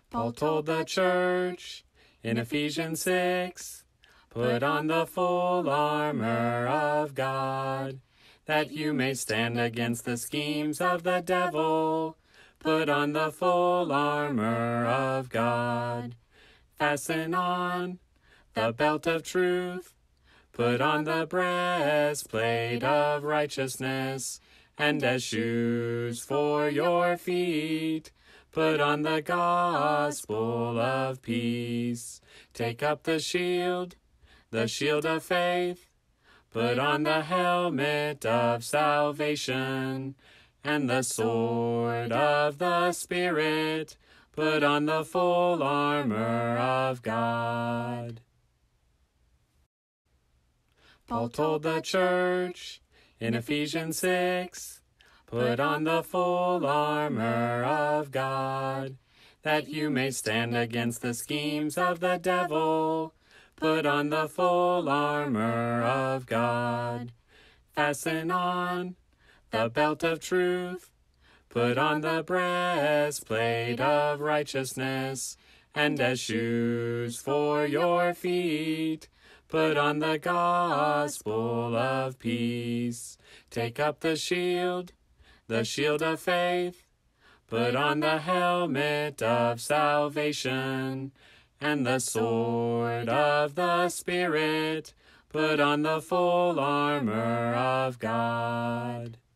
Paul told the church in Ephesians 6, put on the full armor of God, that you may stand against the schemes of the devil. Put on the full armor of God. Fasten on the belt of truth. Put on the breastplate of righteousness, and as shoes for your feet, put on the gospel of peace. Take up the shield of faith. Put on the helmet of salvation, and the sword of the Spirit. Put on the full armor of God. Paul told the church in Ephesians 6, put on the full armor of God, that you may stand against the schemes of the devil. Put on the full armor of God. Fasten on the belt of truth. Put on the breastplate of righteousness, and as shoes for your feet, put on the gospel of peace. Take up the shield of faith. Put on the helmet of salvation, and the sword of the Spirit. Put on the full armor of God.